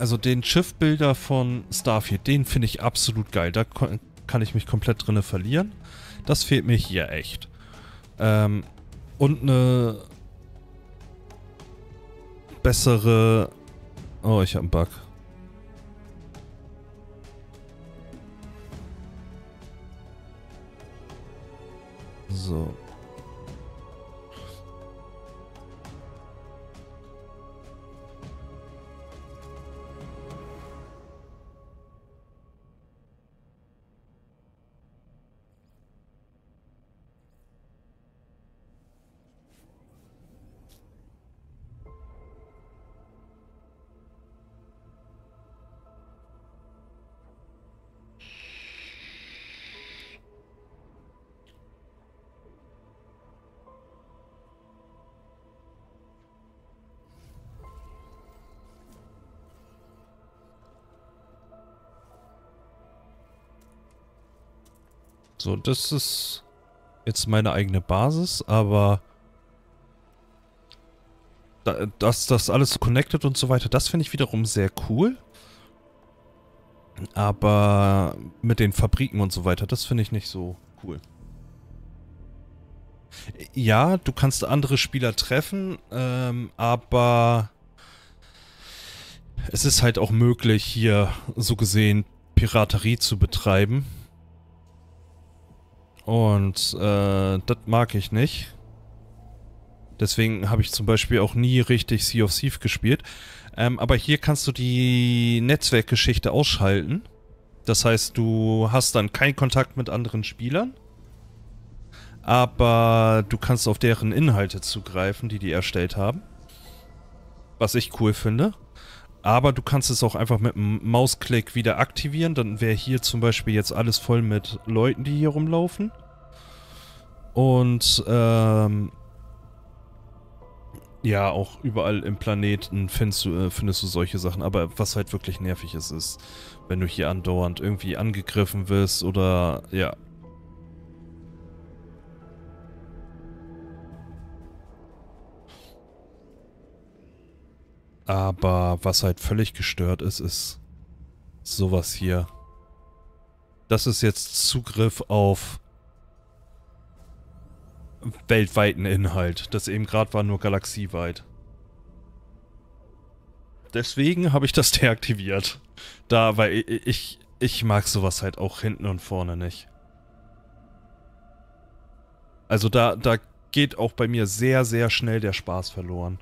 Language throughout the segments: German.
Also den Schiffbuilder von Starfield, den finde ich absolut geil. Da kann ich mich komplett drinne verlieren. Das fehlt mir hier echt. Und eine bessere... Oh, ich habe einen Bug. So. So, das ist jetzt meine eigene Basis, aber dass das alles so connected und so weiter, das finde ich wiederum sehr cool. Aber mit den Fabriken und so weiter, das finde ich nicht so cool. Ja, du kannst andere Spieler treffen, aber es ist halt auch möglich, hier so gesehen Piraterie zu betreiben. Und das mag ich nicht. Deswegen habe ich zum Beispiel auch nie richtig Sea of Thieves gespielt. Aber hier kannst du die Netzwerkgeschichte ausschalten. Das heißt, du hast dann keinen Kontakt mit anderen Spielern. Aber du kannst auf deren Inhalte zugreifen, die die erstellt haben. Was ich cool finde. Aber du kannst es auch einfach mit einem Mausklick wieder aktivieren. Dann wäre hier zum Beispiel jetzt alles voll mit Leuten, die hier rumlaufen. Und ja, auch überall im Planeten findest du solche Sachen. Aber was halt wirklich nervig ist, wenn du hier andauernd irgendwie angegriffen wirst oder ja. Aber was halt völlig gestört ist sowas hier. Das ist jetzt Zugriff auf weltweiten Inhalt. Das eben gerade war nur galaxieweit. Deswegen habe ich das deaktiviert. Weil ich mag sowas halt auch hinten und vorne nicht. Also da geht auch bei mir sehr, sehr schnell der Spaß verloren.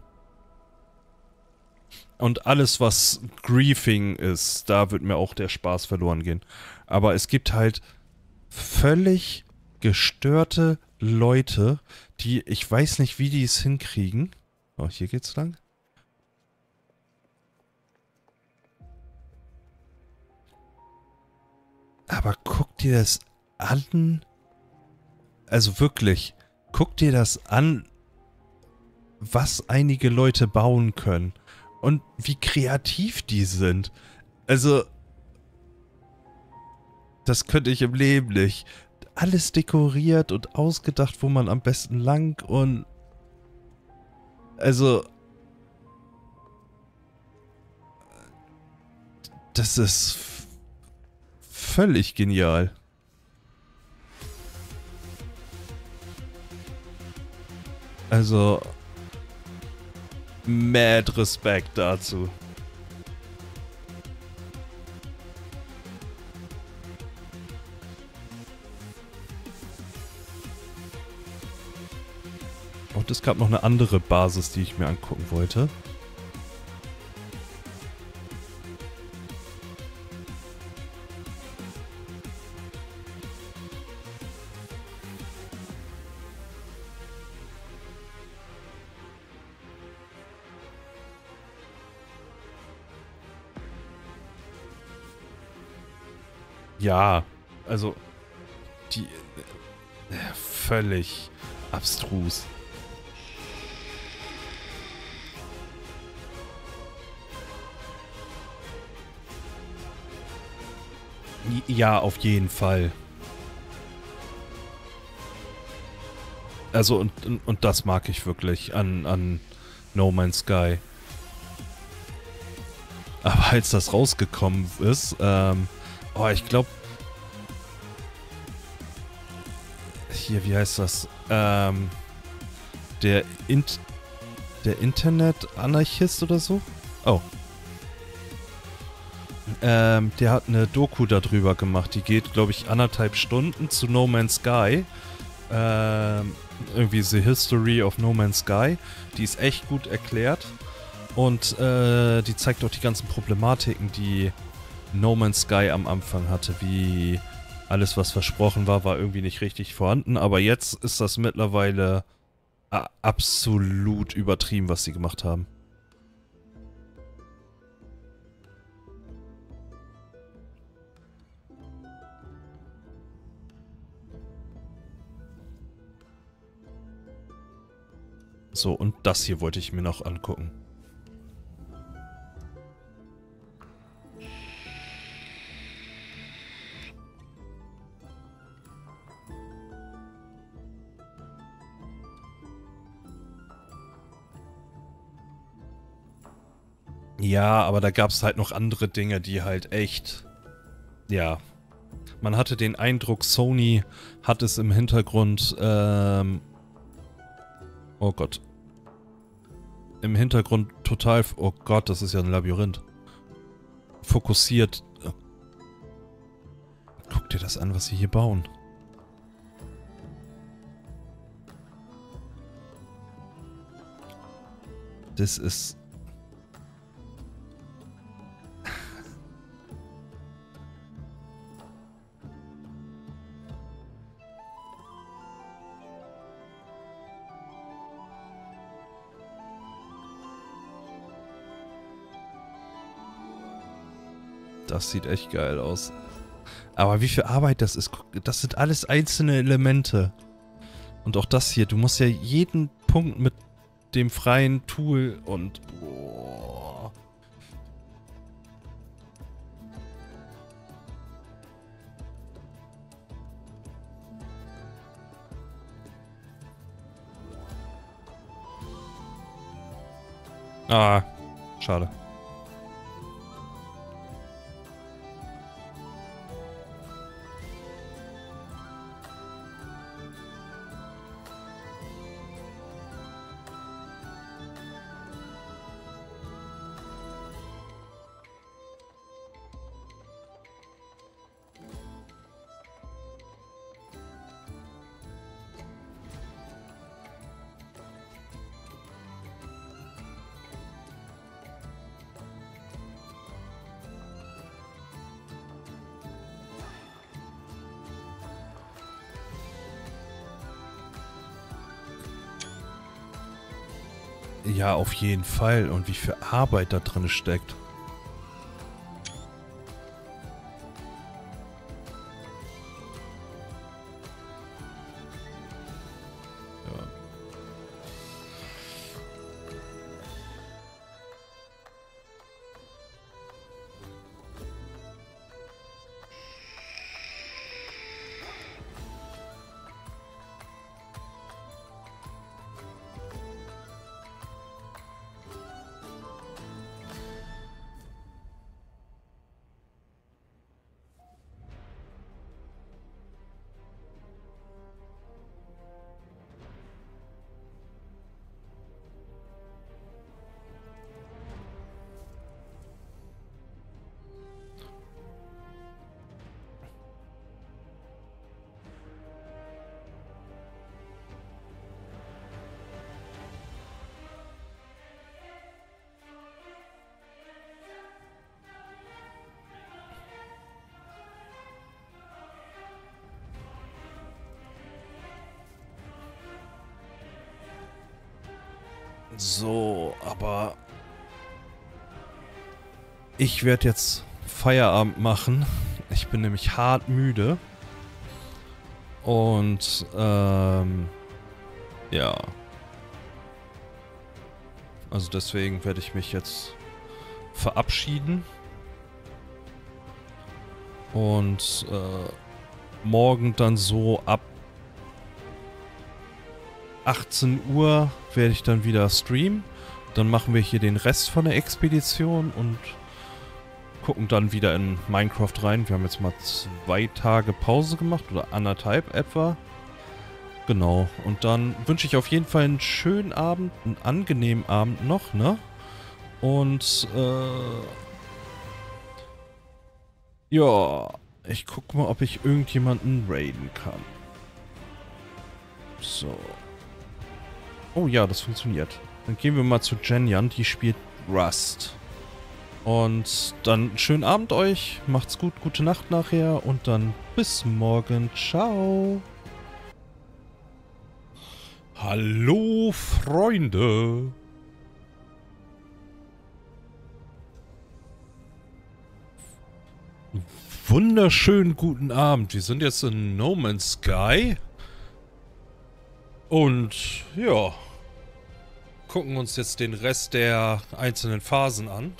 Und alles, was Griefing ist, da wird mir auch der Spaß verloren gehen. Aber es gibt halt völlig gestörte Leute, die, ich weiß nicht, wie die es hinkriegen. Oh, hier geht's lang. Aber guck dir das an. Also wirklich, guck dir das an, was einige Leute bauen können. Und wie kreativ die sind. Also, das könnte ich im Leben nicht. Alles dekoriert und ausgedacht, wo man am besten lang und... Also... Das ist völlig genial. Also... Mad Respekt dazu. Und es gab noch eine andere Basis, die ich mir angucken wollte. Ja, also die völlig abstrus. Ja, auf jeden Fall. Also und das mag ich wirklich an No Man's Sky. Aber als das rausgekommen ist, oh, ich glaube, hier, wie heißt das? Der Internet-Anarchist oder so? Oh. Der hat eine Doku darüber gemacht. Die geht, glaube ich, 1,5 Stunden zu No Man's Sky. Irgendwie The History of No Man's Sky. Die ist echt gut erklärt. Und die zeigt auch die ganzen Problematiken, die No Man's Sky am Anfang hatte. Wie alles, was versprochen war, war irgendwie nicht richtig vorhanden. Aber jetzt ist das mittlerweile absolut übertrieben, was sie gemacht haben. So, und das hier wollte ich mir noch angucken. Ja, aber da gab es halt noch andere Dinge, die halt echt... Ja. Man hatte den Eindruck, Sony hat es im Hintergrund, oh Gott. Im Hintergrund total... Oh Gott, das ist ja ein Labyrinth. Fokussiert. Guck dir das an, was sie hier bauen. Das ist... Das sieht echt geil aus. Aber wie viel Arbeit das ist, das sind alles einzelne Elemente. Und auch das hier, du musst ja jeden Punkt mit dem freien Tool und... Boah. Ah, schade. Ja, auf jeden Fall. Und wie viel Arbeit da drin steckt. Ja. So, aber ich werde jetzt Feierabend machen. Ich bin nämlich hart müde. Und, ja. Also deswegen werde ich mich jetzt verabschieden. Und, morgen dann so ab 18 Uhr werde ich dann wieder streamen. Dann machen wir hier den Rest von der Expedition und gucken dann wieder in Minecraft rein. Wir haben jetzt mal 2 Tage Pause gemacht oder 1,5 etwa. Genau, und dann wünsche ich auf jeden Fall einen schönen Abend, einen angenehmen Abend noch, ne? Und, ja, ich guck mal, ob ich irgendjemanden raiden kann. So. Oh ja, das funktioniert. Dann gehen wir mal zu Jenjan, die spielt Rust. Und dann schönen Abend euch, macht's gut, gute Nacht nachher und dann bis morgen. Ciao. Hallo, Freunde. Wunderschönen guten Abend. Wir sind jetzt in No Man's Sky. Und ja, gucken uns jetzt den Rest der einzelnen Phasen an.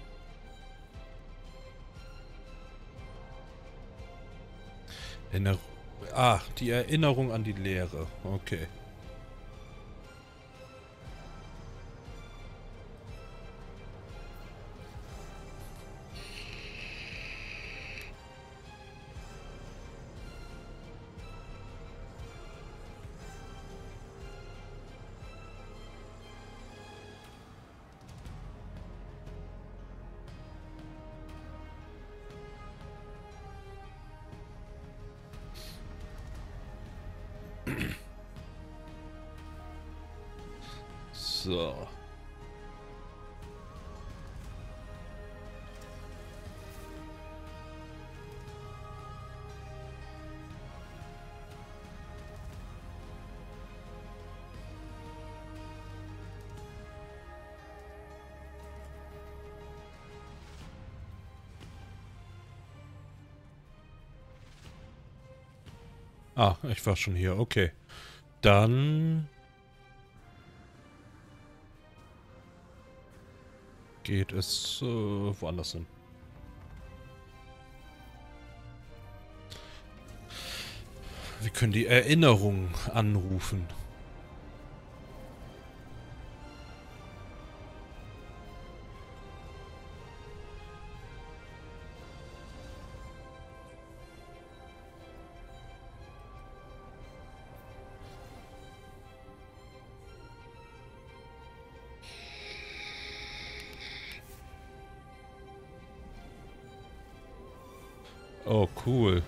Die Erinnerung an die Lehre. Okay. So. Ah, ich war schon hier. Okay. Dann geht es woanders hin. Wir können die Erinnerung anrufen. Oh, cool.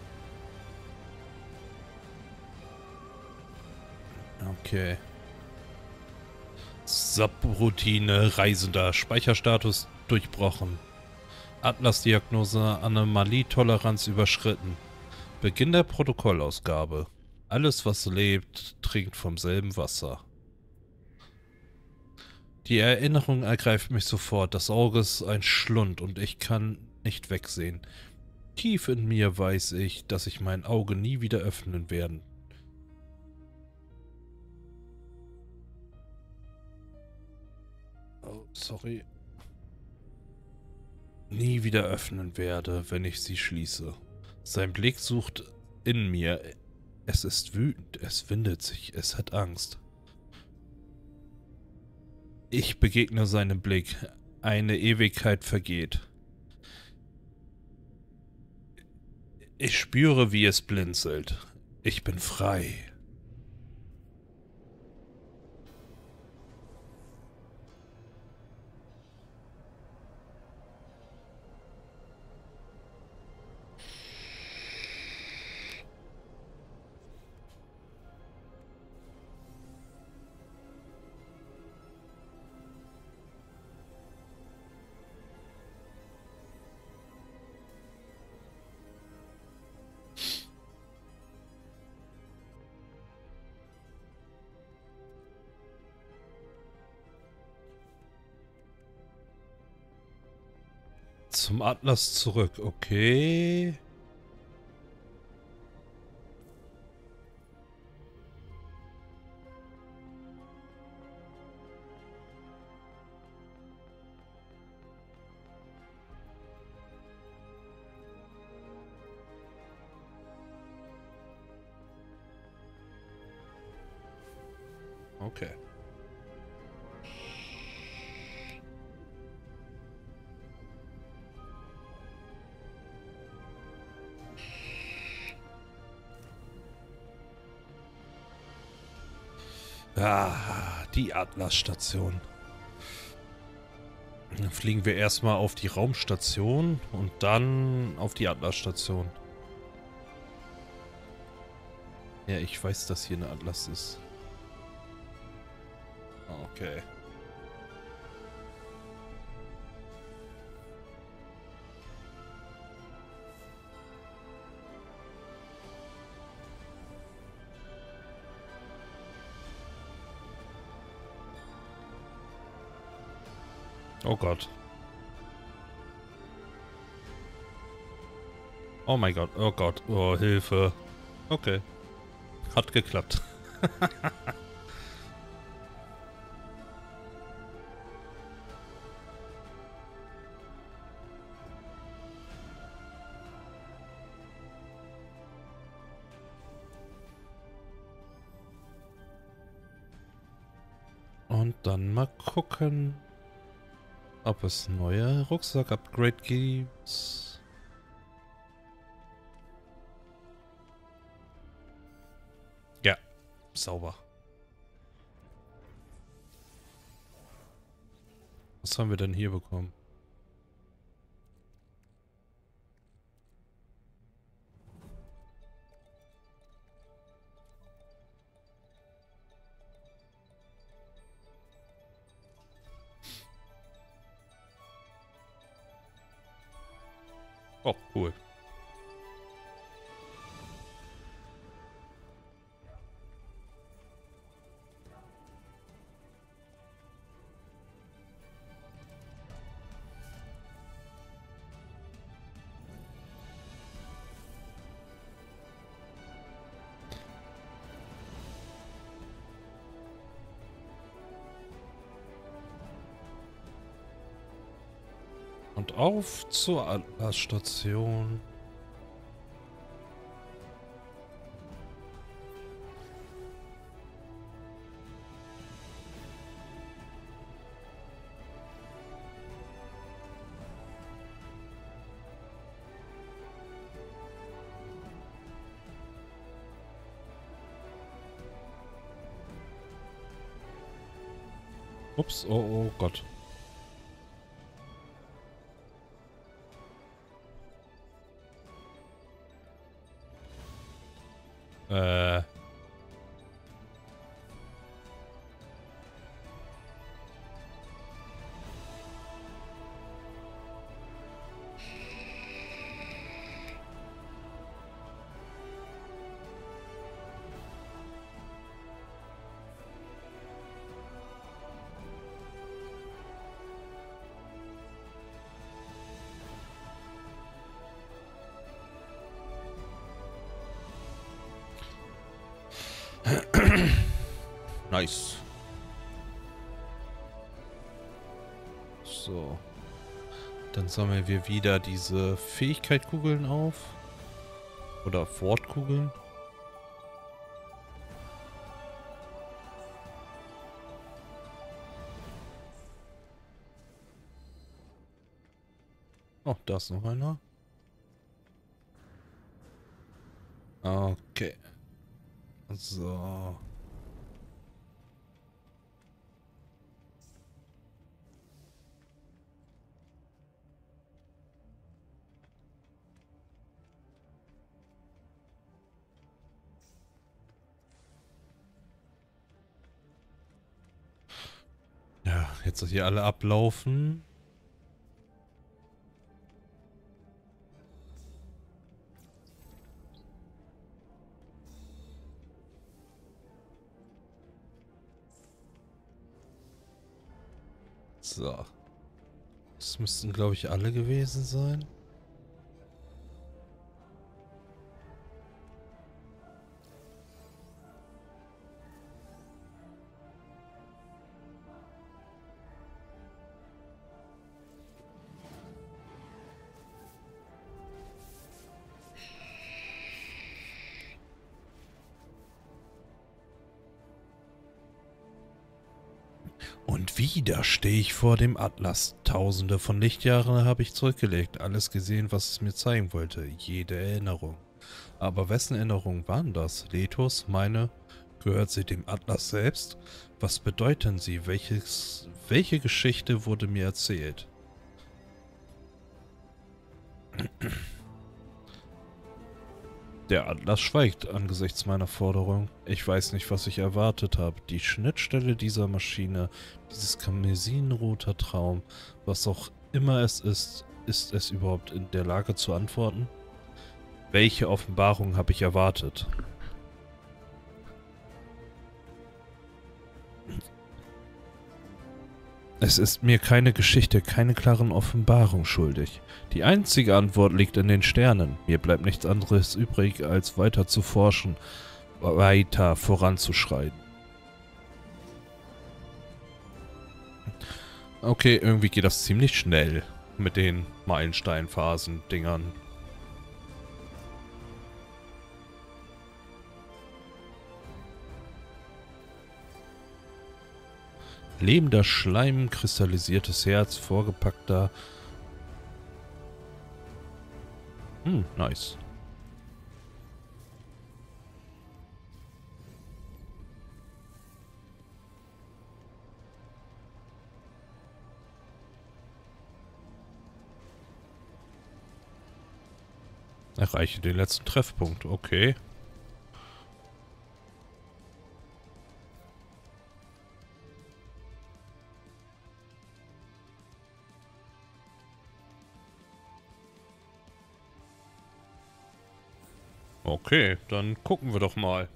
Okay. Subroutine, Reisender, Speicherstatus durchbrochen. Atlas-Diagnose, Anomalie-Toleranz überschritten. Beginn der Protokollausgabe. Alles, was lebt, trinkt vom selben Wasser. Die Erinnerung ergreift mich sofort. Das Auge ist ein Schlund und ich kann nicht wegsehen. Tief in mir weiß ich, dass ich mein Auge nie wieder öffnen werde. Oh, sorry. Nie wieder öffnen werde, wenn ich sie schließe. Sein Blick sucht in mir. Es ist wütend, es windet sich, es hat Angst. Ich begegne seinem Blick. Eine Ewigkeit vergeht. Ich spüre, wie es blinzelt. Ich bin frei. Zum Atlas zurück, okay. Okay. Ah, die Atlas-Station. Dann fliegen wir erstmal auf die Raumstation und dann auf die Atlas-Station. Ja, ich weiß, dass hier eine Atlas ist. Okay. Oh Gott. Oh mein Gott, oh Gott, oh Hilfe. Okay. Hat geklappt. Und dann mal gucken, ob es neue Rucksack-Upgrade gibt. Ja, sauber. Was haben wir denn hier bekommen? Oh, cool. Und auf zur Atlas-Station. Ups, oh Gott. Äh. Nice. So. Dann sammeln wir wieder diese Fähigkeit-Kugeln auf. Oder Wortkugeln. Oh, da ist noch einer. Okay. So. Ja, jetzt hier alle ablaufen. So. Das müssten, glaube ich, alle gewesen sein. Und wieder stehe ich vor dem Atlas. Tausende von Lichtjahren habe ich zurückgelegt. Alles gesehen, was es mir zeigen wollte. Jede Erinnerung. Aber wessen Erinnerungen waren das? Letos, meine Gehört sie dem Atlas selbst? Was bedeuten sie? Welche Geschichte wurde mir erzählt? Der Atlas schweigt angesichts meiner Forderung. Ich weiß nicht, was ich erwartet habe. Die Schnittstelle dieser Maschine, dieses karmesinroter Traum, was auch immer es ist es überhaupt in der Lage zu antworten? Welche Offenbarung habe ich erwartet? Es ist mir keine Geschichte, keine klaren Offenbarungen schuldig. Die einzige Antwort liegt in den Sternen. Mir bleibt nichts anderes übrig, als weiter zu forschen, weiter voranzuschreiten. Okay, irgendwie geht das ziemlich schnell mit den Meilensteinphasen-Dingern. Lebender Schleim, kristallisiertes Herz, vorgepackter... nice. Erreiche den letzten Treffpunkt, okay. Okay, dann gucken wir doch mal.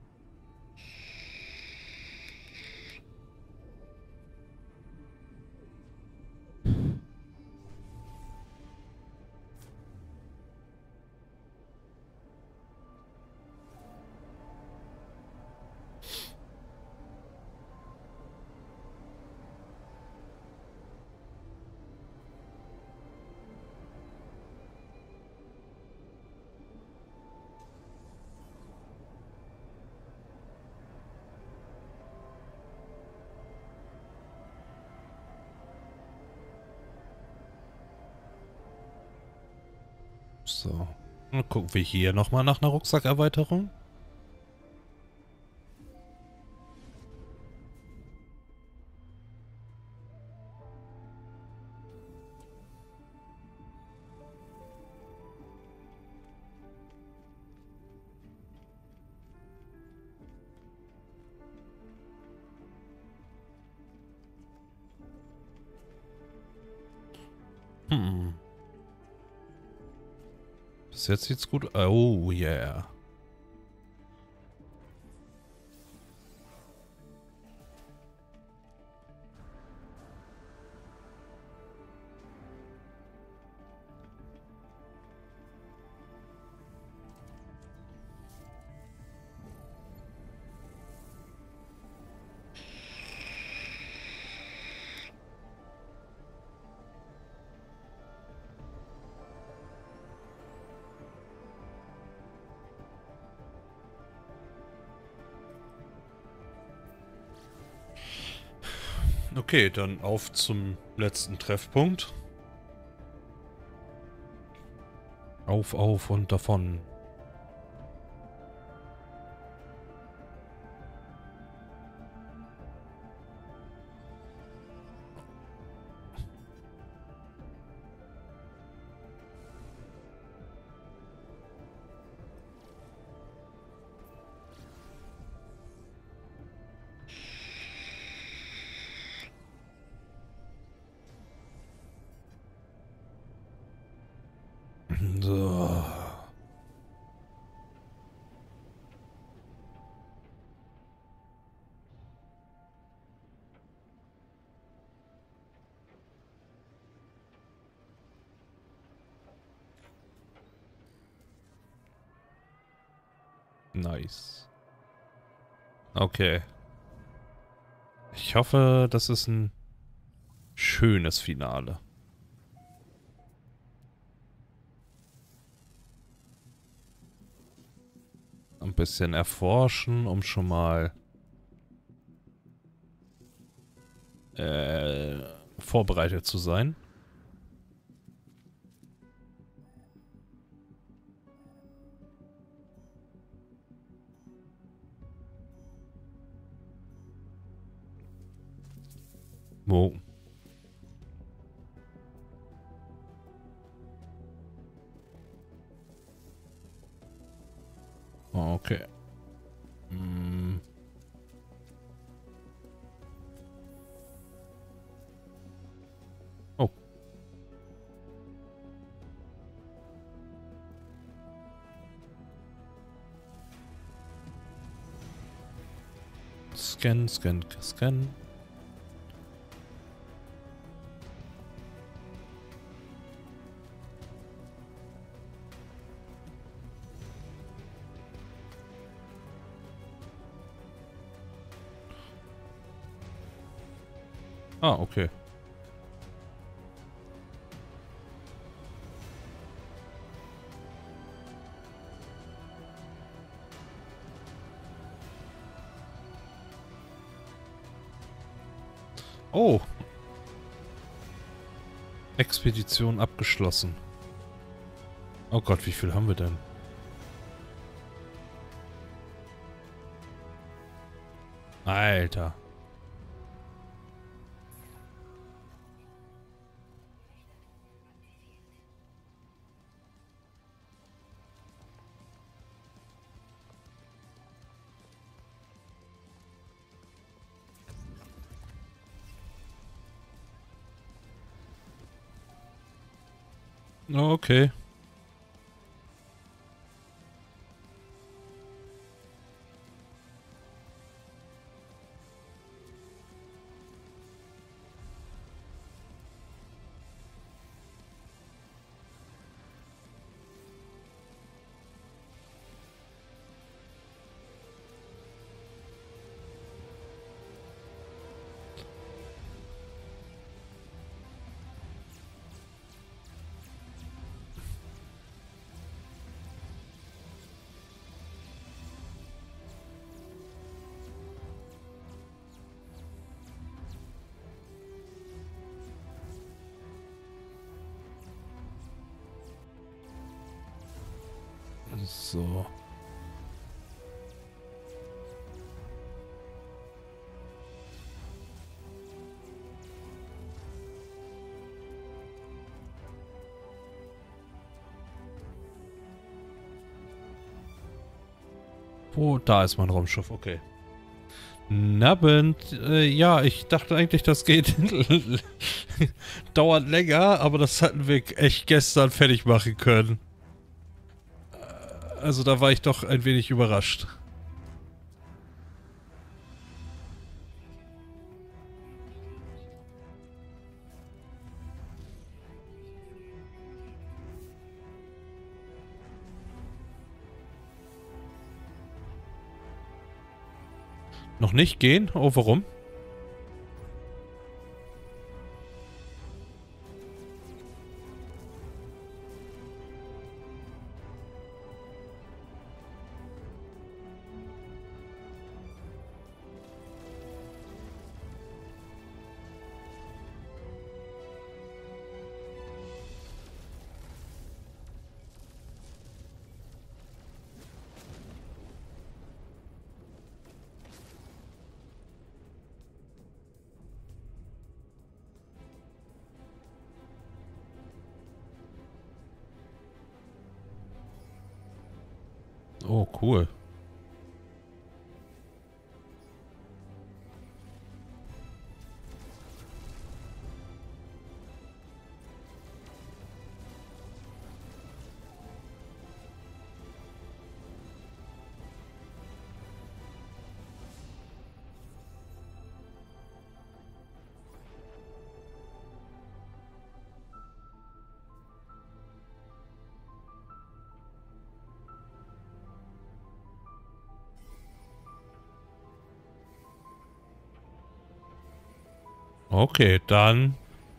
So. Dann gucken wir hier nochmal nach einer Rucksackerweiterung. Bis jetzt sieht's gut. Oh yeah. Okay, dann auf zum letzten Treffpunkt. Auf und davon. So. Nice. Okay. Ich hoffe, das ist ein schönes Finale. Ein bisschen erforschen, um schon mal vorbereitet zu sein. Wo? Oh, okay. Hm. Oh. Scan, scan, scan. Ah, okay. Oh. Expedition abgeschlossen. Oh Gott, wie viel haben wir denn? Alter. Okay. So. Oh, da ist mein Raumschiff, okay. Nabend, ja, ich dachte eigentlich, das geht dauert länger, aber das hatten wir echt gestern fertig machen können. Also da war ich doch ein wenig überrascht. Noch nicht gehen? Oh, warum? Oh, cool. Okay, dann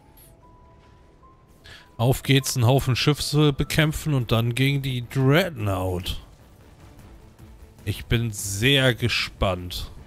auf geht's, einen Haufen Schiffe bekämpfen und dann gegen die Dreadnought. Ich bin sehr gespannt.